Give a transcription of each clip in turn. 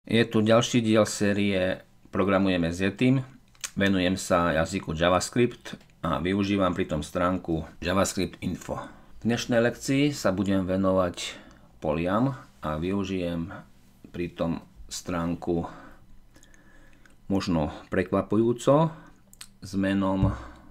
Je tu ďalší diel série Programujeme s Yetim. Venujem sa jazyku JavaScript a využívam pritom stránku JavaScript Info. V dnešnej lekcii sa budem venovať poliam a využijem pritom stránku možno prekvapujúco s menom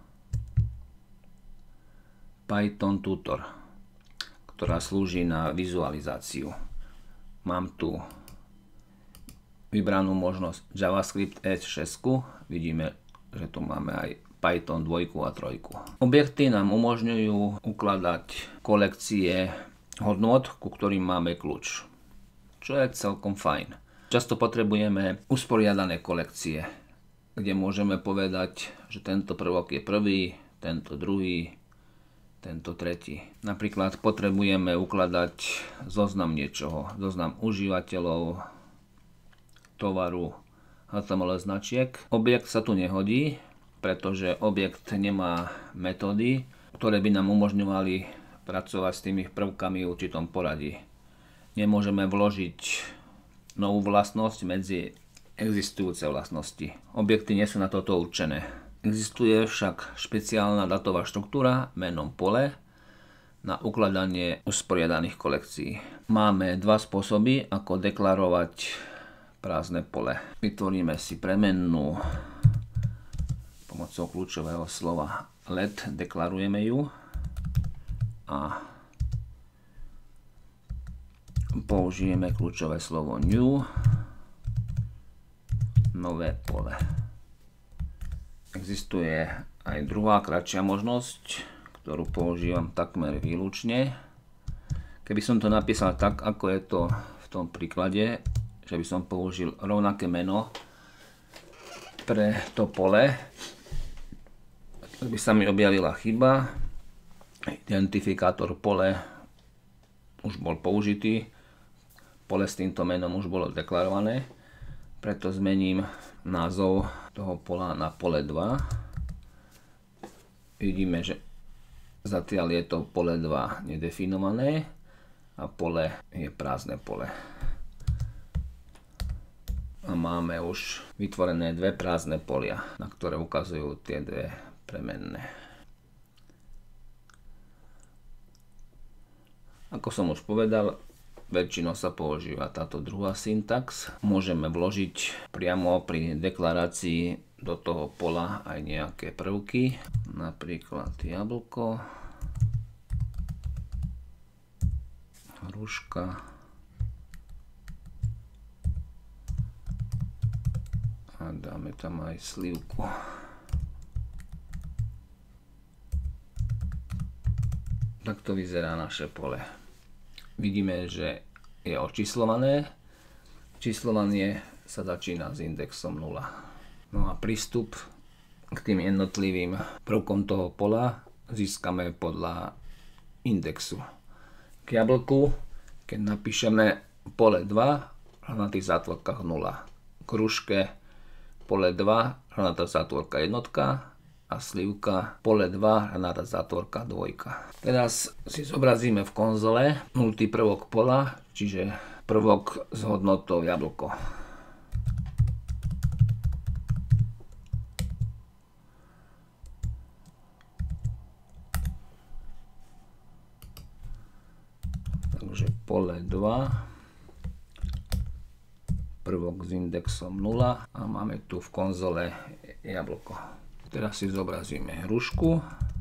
Python Tutor, ktorá slúži na vizualizáciu. Mám tu vybranú možnosť JavaScript S6. Vidíme, že tu máme aj Python 2 a 3. Objekty nám umožňujú ukladať kolekcie hodnôt, ku ktorým máme kľúč, čo je celkom fajn. Často potrebujeme usporiadané kolekcie, kde môžeme povedať, že tento prvok je prvý, tento druhý, tento tretí. Napríklad potrebujeme ukladať zoznam niečoho, zoznam užívateľov, tovaru, HTML značiek. Objekt sa tu nehodí, pretože objekt nemá metódy, ktoré by nám umožňovali pracovať s tými prvkami v určitom poradí. Nemôžeme vložiť novú vlastnosť medzi existujúce vlastnosti. Objekty nie sú na toto určené. Existuje však špeciálna datová štruktúra menom pole na ukladanie usporiadaných kolekcií. Máme dva spôsoby, ako deklarovať prázdne pole. Vytvoríme si premennú pomocou kľúčového slova let, deklarujeme ju a použijeme kľúčové slovo new, nové pole. Existuje aj druhá kratšia možnosť, ktorú používam takmer výlučne. Keby som to napísal tak, ako je to v tom príklade, že by som použil rovnaké meno pre to pole, tak by sa mi objavila chyba. Identifikátor pole už bol použitý, pole s týmto menom už bolo deklarované, preto zmením názov toho pola na pole 2. Vidíme, že zatiaľ je to pole 2 nedefinované a pole je prázdne pole. A máme už vytvorené dve prázdne polia, na ktoré ukazujú tie dve premenné. Ako som už povedal, väčšinou sa používa táto druhá syntax. Môžeme vložiť priamo pri deklarácii do toho pola aj nejaké prvky, napríklad jablko, hruška a dáme tam aj slivku. Takto vyzerá naše pole. Vidíme, že je očíslované. Číslovanie sa začína s indexom 0. No a prístup k tým jednotlivým prvkom toho pola získame podľa indexu. K jablku, keď napíšeme pole 2, hranatý v zátvorkách 0. K hruške pole 2, hranatá zátvorka 1 a slivka pole 2, hranatá zátvorka 2. Teraz si zobrazíme v konzole nultý prvok pola, čiže prvok s hodnotou jablko. Takže pole 2, prvok s indexom 0 a máme tu v konzole jablko. Teraz si zobrazíme hrušku,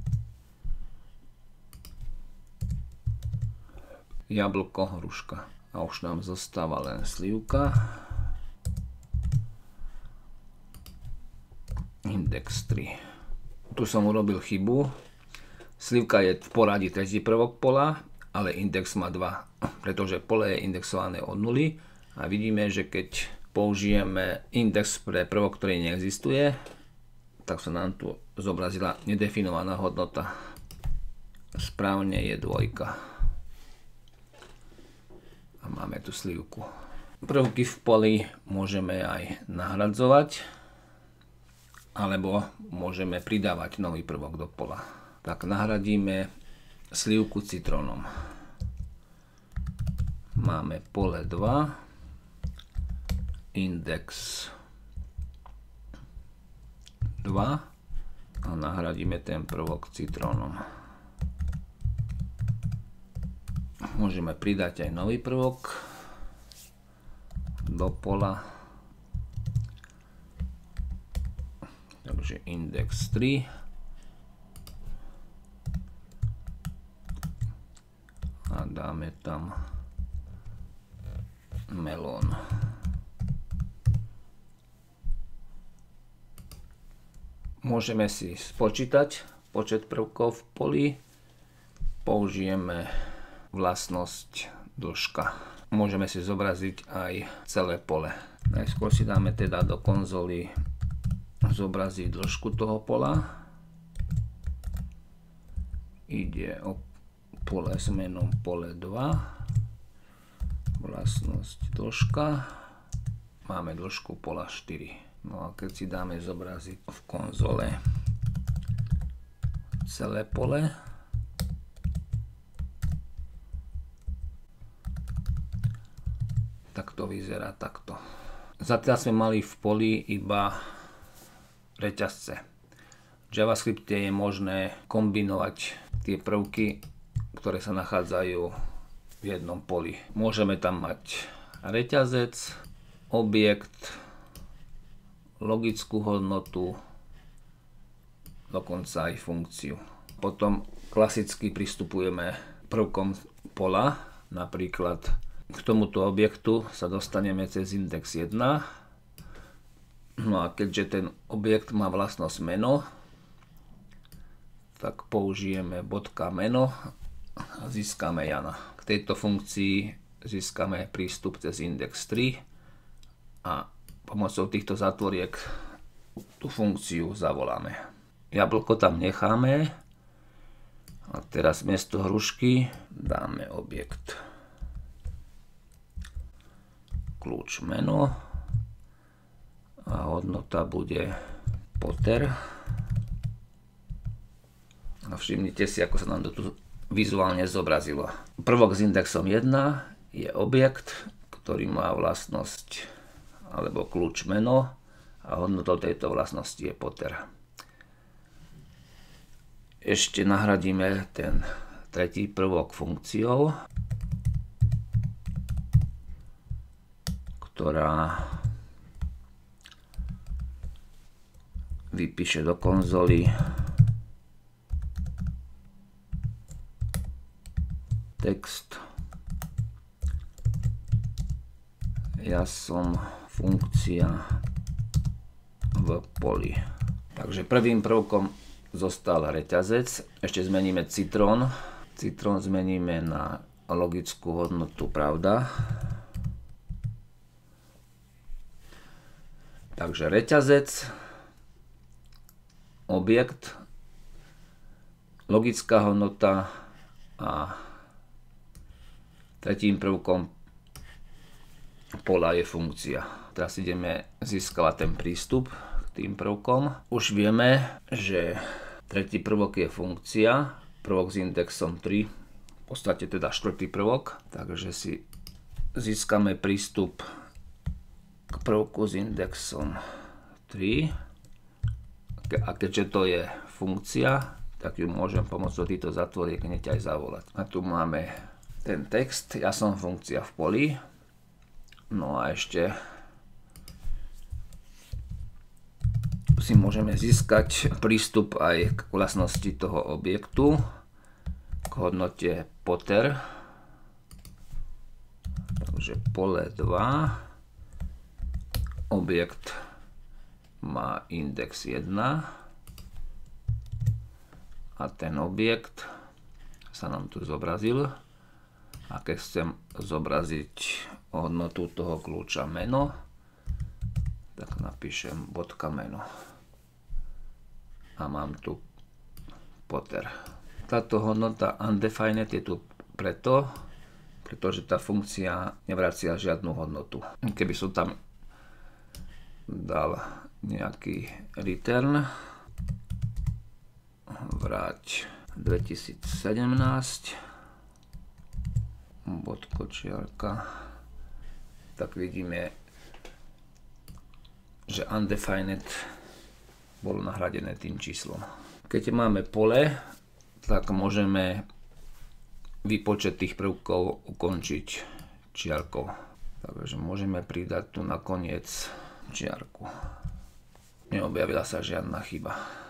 jablko, hruška a už nám zostáva len slivka, index 3. Tu som urobil chybu, slivka je v poradí tretí prvok pola, ale index má 2, pretože pole je indexované od 0. A vidíme, že keď použijeme index pre prvok, ktorý neexistuje, tak sa nám tu zobrazila nedefinovaná hodnota. Správne je 2. A máme tu slivku. Prvky v poli môžeme aj nahradzovať, alebo môžeme pridávať nový prvok do pola. Tak nahradíme slivku citrónom. Máme pole 2, index 2 a nahradíme ten prvok citrónom. Môžeme pridať aj nový prvok do pola. Takže index 3 a dáme tam melón. Môžeme si spočítať počet prvkov v poli. Použijeme vlastnosť dĺžka. Môžeme si zobraziť aj celé pole. Najskôr si dáme teda do konzoly zobraziť dĺžku toho pola. Ide o pole s menom pole 2. Vlastnosť dĺžka. Máme dĺžku pola 4. No a keď si dáme zobraziť v konzole celé pole, tak to vyzerá takto. Zatiaľ sme mali v poli iba reťazce. V JavaScripte je možné kombinovať tie prvky, ktoré sa nachádzajú v jednom poli. Môžeme tam mať reťazec, objekt, logickú hodnotu, dokonca aj funkciu. Potom klasicky pristupujeme prvkom pola, napríklad k tomuto objektu sa dostaneme cez index 1. No a keďže ten objekt má vlastnosť meno, tak použijeme bodka meno a získame Jana. K tejto funkcii získame prístup cez index 3 a pomocou týchto zatvoriek tú funkciu zavoláme. Jablko tam necháme a teraz miesto hrušky dáme objekt kľúč meno a hodnota bude Potter. A všimnite si, ako sa nám to tu vizuálne zobrazilo. Prvok s indexom 1 je objekt, ktorý má vlastnosť alebo kľúč meno a hodnotou tejto vlastnosti je Potter. Ešte nahradíme ten tretí prvok funkciou, ktorá vypíše do konzoly text. Ja som funkcia v poli. Takže prvým prvkom zostal reťazec. Ešte zmeníme citrón. Citrón zmeníme na logickú hodnotu pravda. Takže reťazec, objekt, logická hodnota a tretím prvkom pola je funkcia. Teraz ideme získavať ten prístup k tým prvkom. Už vieme, že tretí prvok je funkcia, prvok s indexom 3, v podstate teda štvrtý prvok, takže si získame prístup k prvku s indexom 3 a keďže to je funkcia, tak ju môžem pomocou týchto zatvoriek hneď aj zavolať. A tu máme ten text, ja som funkcia v poli. No a ešte si môžeme získať prístup aj k vlastnosti toho objektu, k hodnote Potter. Takže pole 2, objekt má index 1 a ten objekt sa nám tu zobrazil. A keď chcem zobraziť hodnotu toho kľúča meno, tak napíšem bodka meno. A mám tu Potter. Táto hodnota undefined je tu pretože tá funkcia nevracia žiadnu hodnotu. Keby som tam dal nejaký return, vráť 2017, bodkočiarka, tak vidíme, že undefined bolo nahradené tým číslom. Keď máme pole, tak môžeme výpočet tých prvkov ukončiť čiarkou. Takže môžeme pridať tu nakoniec čiarku. Neobjavila sa žiadna chyba.